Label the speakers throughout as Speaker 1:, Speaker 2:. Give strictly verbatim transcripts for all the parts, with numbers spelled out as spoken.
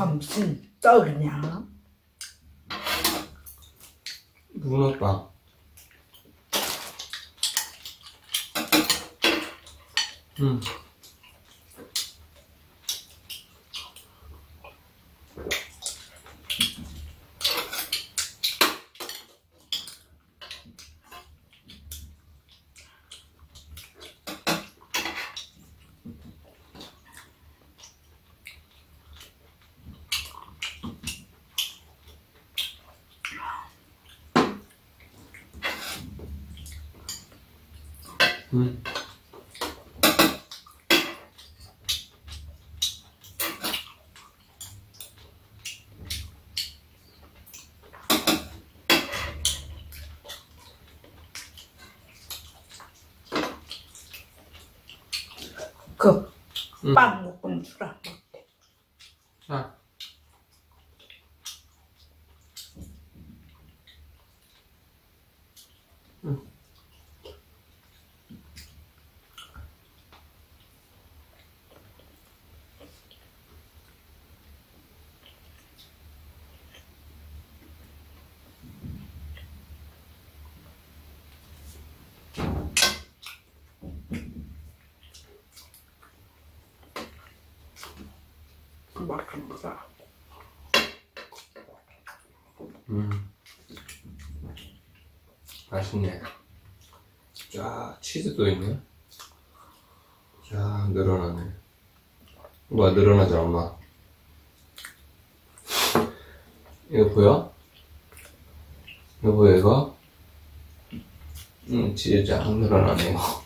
Speaker 1: 그럼 무슨 떡이냐?
Speaker 2: 문어빵. 음. 음.
Speaker 1: 그,
Speaker 2: 음.
Speaker 1: 빵 먹고는 술 안 먹대.
Speaker 2: 아. 음.
Speaker 1: 맛있다.
Speaker 2: 음. 맛있네. 야, 치즈도 있네. 야, 늘어나네. 뭐야, 늘어나지, 엄마. 이거 보여? 이거 보여, 이거? 응, 치즈 쫙 늘어나네, 이거.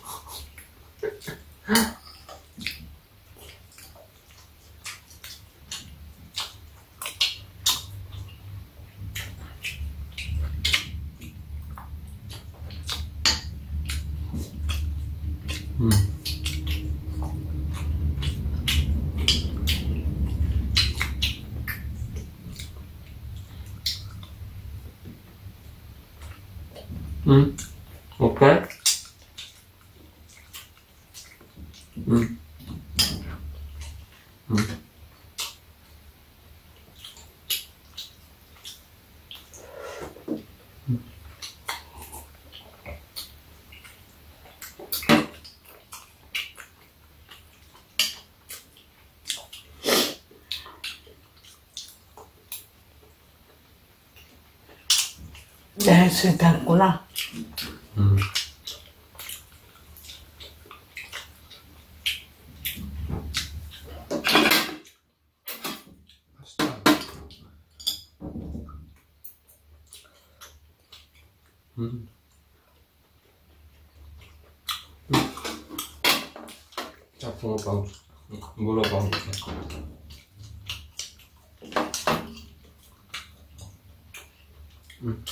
Speaker 2: 음. 음. 오케이? 음. 음.
Speaker 1: 네, 술 됐구나.
Speaker 2: 음. 맛있다. 음. 음. 자, 붕어빵, 문어빵 줄게. 음.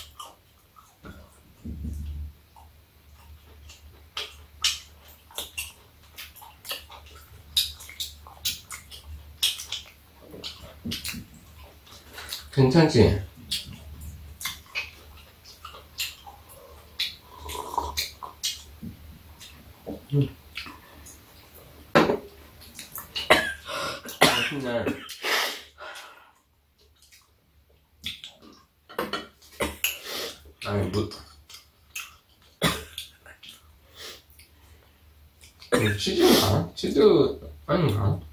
Speaker 2: 괜찮지? 음. 맛있네. 아니, 뭐. 치즈인가? 치즈 아닌가?